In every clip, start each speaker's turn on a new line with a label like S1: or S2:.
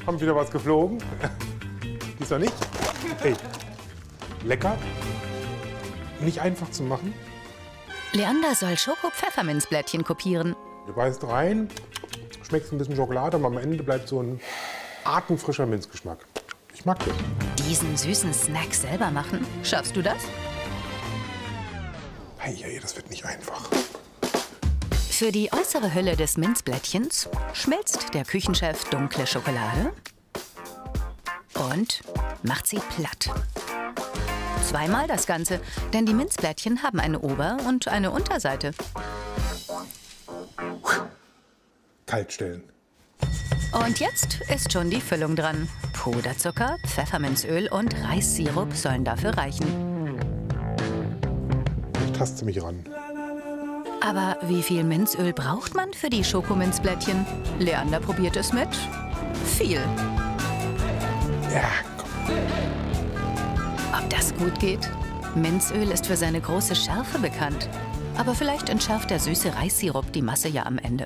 S1: Kommt wieder was geflogen. Diesmal nicht. Hey, lecker. Nicht einfach zu machen.
S2: Leander soll Schoko-Pfefferminzblättchen kopieren.
S1: Du beißt rein, schmeckst ein bisschen Schokolade, aber am Ende bleibt so ein atemfrischer Minzgeschmack. Ich mag das.
S2: Diesen süßen Snack selber machen? Schaffst du das?
S1: Hey, das wird nicht einfach.
S2: Für die äußere Hülle des Minzblättchens schmilzt der Küchenchef dunkle Schokolade und macht sie platt. Zweimal das Ganze, denn die Minzblättchen haben eine Ober- und eine Unterseite.
S1: Kalt stellen.
S2: Und jetzt ist schon die Füllung dran. Puderzucker, Pfefferminzöl und Reissirup sollen dafür reichen.
S1: Ich taste mich ran.
S2: Aber wie viel Minzöl braucht man für die Schokominzblättchen? Leander probiert es mit viel.
S1: Ja, komm.
S2: Ob das gut geht? Minzöl ist für seine große Schärfe bekannt. Aber vielleicht entschärft der süße Reissirup die Masse ja am Ende.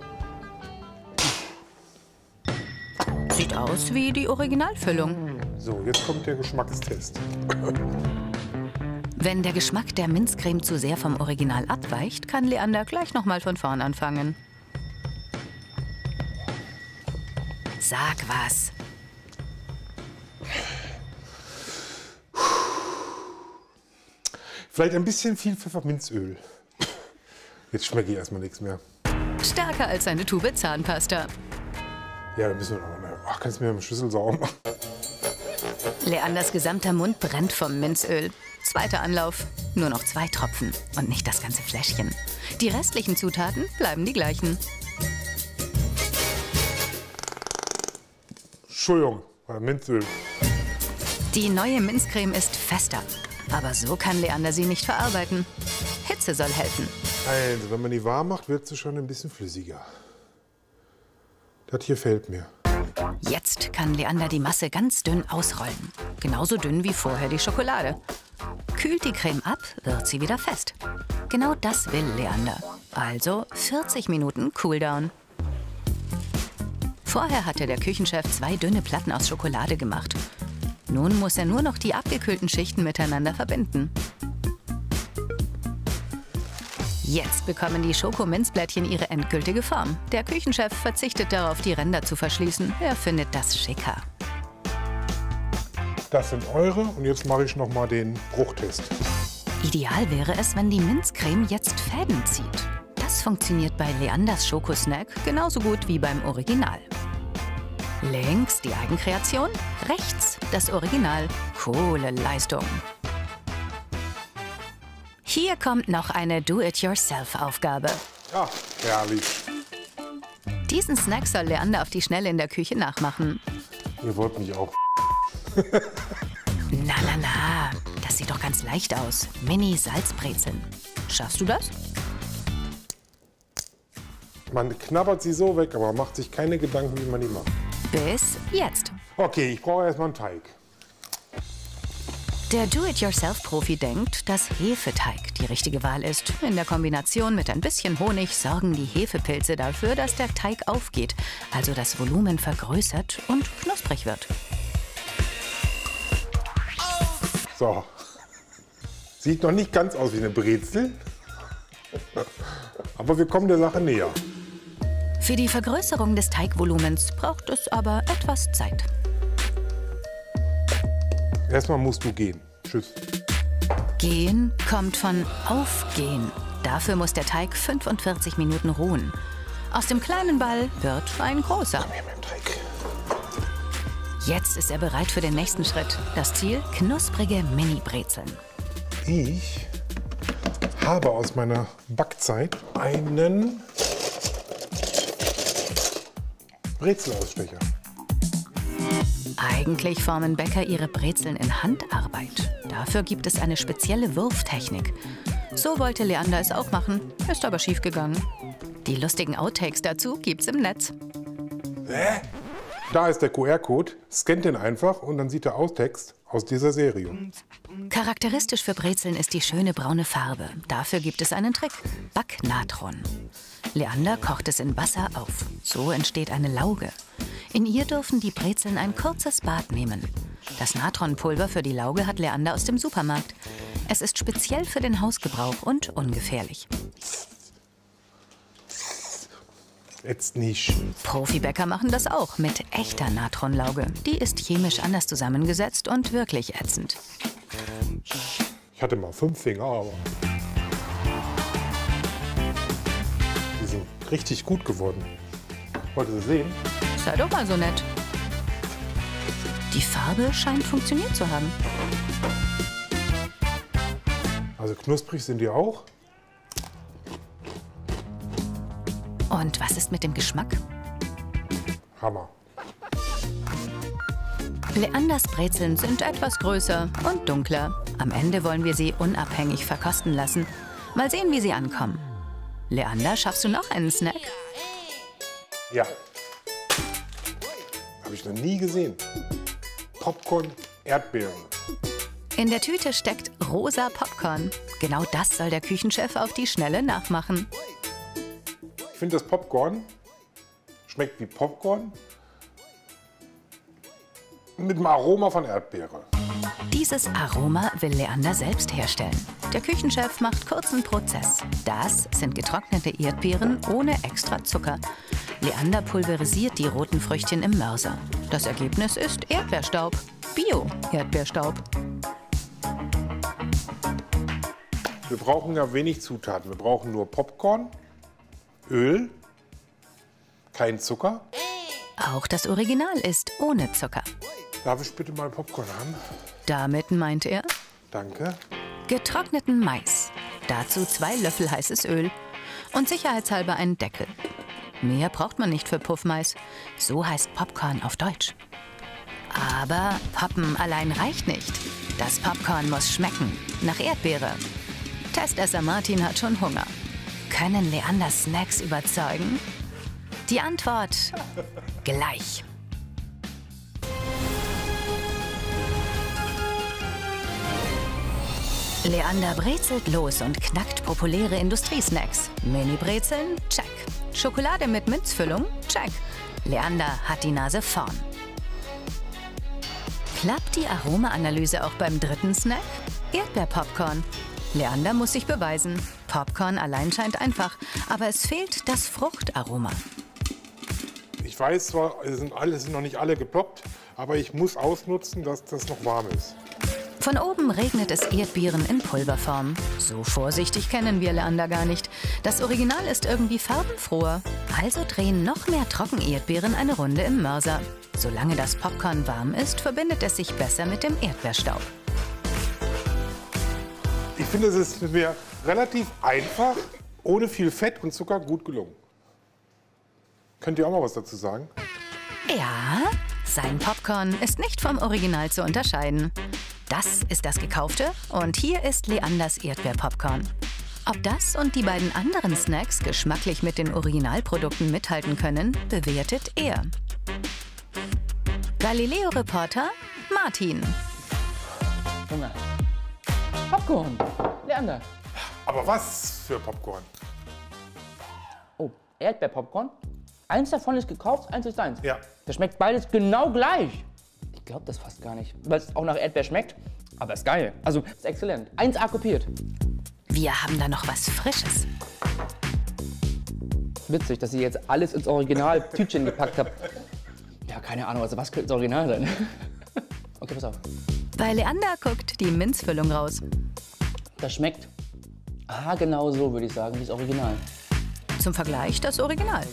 S2: Sieht aus wie die Originalfüllung.
S1: So, jetzt kommt der Geschmackstest.
S2: Wenn der Geschmack der Minzcreme zu sehr vom Original abweicht, kann Leander gleich noch mal von vorn anfangen. Sag was.
S1: Vielleicht ein bisschen viel Pfefferminzöl. Jetzt schmecke ich erstmal nichts mehr.
S2: Stärker als eine Tube Zahnpasta.
S1: Ja, dann müssen wir noch. Ach, kannst du mir mit dem Schlüssel sauber machen?
S2: Leanders gesamter Mund brennt vom Minzöl. Zweiter Anlauf, nur noch 2 Tropfen und nicht das ganze Fläschchen. Die restlichen Zutaten bleiben die gleichen.
S1: Entschuldigung, Minzöl.
S2: Die neue Minzcreme ist fester. Aber so kann Leander sie nicht verarbeiten. Hitze soll helfen.
S1: Also, wenn man die warm macht, wird sie schon ein bisschen flüssiger. Das hier fehlt mir.
S2: Jetzt kann Leander die Masse ganz dünn ausrollen. Genauso dünn wie vorher die Schokolade. Kühlt die Creme ab, wird sie wieder fest. Genau das will Leander. Also 40 Minuten Cooldown. Vorher hatte der Küchenchef 2 dünne Platten aus Schokolade gemacht. Nun muss er nur noch die abgekühlten Schichten miteinander verbinden. Jetzt bekommen die Schokominzblättchen ihre endgültige Form. Der Küchenchef verzichtet darauf, die Ränder zu verschließen. Er findet das schicker.
S1: Das sind eure und jetzt mache ich noch mal den Bruchtest.
S2: Ideal wäre es, wenn die Minzcreme jetzt Fäden zieht. Das funktioniert bei Leanders Schokosnack genauso gut wie beim Original. Links die Eigenkreation, rechts das Original. Coole Leistung. Hier kommt noch eine Do-it-yourself-Aufgabe.
S1: Ja, herrlich.
S2: Diesen Snack soll Leander auf die Schnelle in der Küche nachmachen.
S1: Ihr wollt mich auch.
S2: Na, das sieht doch ganz leicht aus. Mini-Salzbrezeln. Schaffst du das?
S1: Man knabbert sie so weg, aber macht sich keine Gedanken, wie man die macht.
S2: Bis jetzt.
S1: Okay, ich brauche erstmal einen Teig.
S2: Der Do-it-yourself-Profi denkt, dass Hefeteig die richtige Wahl ist. In der Kombination mit ein bisschen Honig sorgen die Hefepilze dafür, dass der Teig aufgeht, also das Volumen vergrößert und knusprig wird.
S1: So. Sieht noch nicht ganz aus wie eine Brezel. Aber wir kommen der Sache näher.
S2: Für die Vergrößerung des Teigvolumens braucht es aber etwas Zeit.
S1: Erstmal musst du gehen. Tschüss.
S2: Gehen kommt von aufgehen. Dafür muss der Teig 45 Minuten ruhen. Aus dem kleinen Ball wird ein großer.
S1: Komm her mit dem Teig.
S2: Jetzt ist er bereit für den nächsten Schritt. Das Ziel: knusprige Mini-Brezeln.
S1: Ich habe aus meiner Backzeit einen Brezelausstecher.
S2: Eigentlich formen Bäcker ihre Brezeln in Handarbeit. Dafür gibt es eine spezielle Wurftechnik. So wollte Leander es auch machen, ist aber schiefgegangen. Die lustigen Outtakes dazu gibt's im Netz.
S1: Da ist der QR-Code, scannt den einfach und dann sieht der Outtext aus dieser Serie.
S2: Charakteristisch für Brezeln ist die schöne braune Farbe. Dafür gibt es einen Trick: Backnatron. Leander kocht es in Wasser auf. So entsteht eine Lauge. In ihr dürfen die Brezeln ein kurzes Bad nehmen. Das Natronpulver für die Lauge hat Leander aus dem Supermarkt. Es ist speziell für den Hausgebrauch und ungefährlich.
S1: Jetzt nicht.
S2: Profibäcker machen das auch mit echter Natronlauge. Die ist chemisch anders zusammengesetzt und wirklich ätzend.
S1: Ich hatte mal 5 Finger, aber die sind richtig gut geworden. Wollt ihr sie sehen?
S2: Sei doch mal so nett. Die Farbe scheint funktioniert zu haben.
S1: Also knusprig sind die auch.
S2: Und was ist mit dem Geschmack?
S1: Hammer.
S2: Leanders Brezeln sind etwas größer und dunkler. Am Ende wollen wir sie unabhängig verkosten lassen. Mal sehen, wie sie ankommen. Leander, schaffst du noch einen Snack?
S1: Ja. Habe ich noch nie gesehen. Popcorn, Erdbeeren.
S2: In der Tüte steckt rosa Popcorn. Genau das soll der Küchenchef auf die Schnelle nachmachen.
S1: Ich finde, das Popcorn schmeckt wie Popcorn mit dem Aroma von Erdbeere.
S2: Dieses Aroma will Leander selbst herstellen. Der Küchenchef macht kurzen Prozess. Das sind getrocknete Erdbeeren ohne extra Zucker. Leander pulverisiert die roten Früchtchen im Mörser. Das Ergebnis ist Erdbeerstaub. Bio-Erdbeerstaub.
S1: Wir brauchen ja wenig Zutaten. Wir brauchen nur Popcorn, Öl, kein Zucker.
S2: Auch das Original ist ohne Zucker.
S1: Darf ich bitte mal Popcorn haben?
S2: Damit meint er
S1: Danke.
S2: getrockneten Mais. Dazu 2 Löffel heißes Öl und sicherheitshalber einen Deckel. Mehr braucht man nicht für Puffmais. So heißt Popcorn auf Deutsch. Aber Poppen allein reicht nicht. Das Popcorn muss schmecken. Nach Erdbeere. Testesser Martin hat schon Hunger. Können Leanders Snacks überzeugen? Die Antwort gleich. Leander brezelt los und knackt populäre Industriesnacks. Mini-Brezeln? Check. Schokolade mit Minzfüllung? Check. Leander hat die Nase vorn. Klappt die Aromaanalyse auch beim dritten Snack? Erdbeerpopcorn. Leander muss sich beweisen. Popcorn allein scheint einfach, aber es fehlt das Fruchtaroma.
S1: Ich weiß zwar, es sind noch nicht alle geploppt, aber ich muss ausnutzen, dass das noch warm ist.
S2: Von oben regnet es Erdbeeren in Pulverform. So vorsichtig kennen wir Leander gar nicht. Das Original ist irgendwie farbenfroher. Also drehen noch mehr Trockenerdbeeren eine Runde im Mörser. Solange das Popcorn warm ist, verbindet es sich besser mit dem Erdbeerstaub.
S1: Ich finde, es ist mir relativ einfach, ohne viel Fett und Zucker gut gelungen. Könnt ihr auch mal was dazu sagen?
S2: Ja, sein Popcorn ist nicht vom Original zu unterscheiden. Das ist das gekaufte und hier ist Leanders Erdbeerpopcorn. Ob das und die beiden anderen Snacks geschmacklich mit den Originalprodukten mithalten können, bewertet er. Galileo-Reporter Martin.
S3: Hunger. Popcorn. Leander.
S1: Aber was für Popcorn?
S3: Oh, Erdbeerpopcorn. Eins davon ist gekauft, eins ist deins.
S1: Ja.
S3: Das schmeckt beides genau gleich. Ich glaube das fast gar nicht, weil es auch nach Erdbeer schmeckt. Aber ist geil. Also, ist exzellent. 1A kopiert.
S2: Wir haben da noch was Frisches.
S3: Witzig, dass ihr jetzt alles ins Original-Tütchen gepackt habt. Ja, keine Ahnung, also was könnte das Original sein? Okay, pass auf.
S2: Bei Leander guckt die Minzfüllung raus.
S3: Das schmeckt genau so, würde ich sagen, wie das Original.
S2: Zum Vergleich das Original.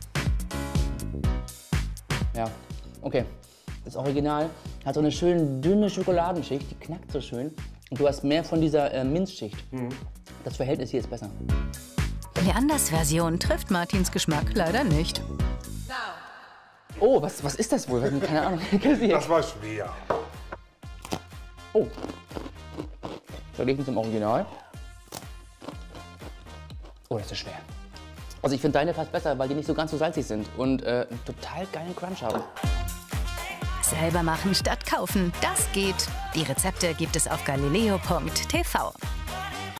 S3: Ja, okay. Das Original hat so eine schön dünne Schokoladenschicht, die knackt so schön. Und du hast mehr von dieser Minzschicht. Das Verhältnis hier ist besser.
S2: Leanders Version trifft Martins Geschmack leider nicht.
S3: Oh, was ist das wohl? Keine Ahnung.
S1: Das war schwer.
S3: Oh. Verglichen zum Original. Oh, das ist schwer. Also ich finde deine fast besser, weil die nicht so ganz so salzig sind und einen total geilen Crunch haben.
S2: Selber machen statt kaufen, das geht. Die Rezepte gibt es auf galileo.tv.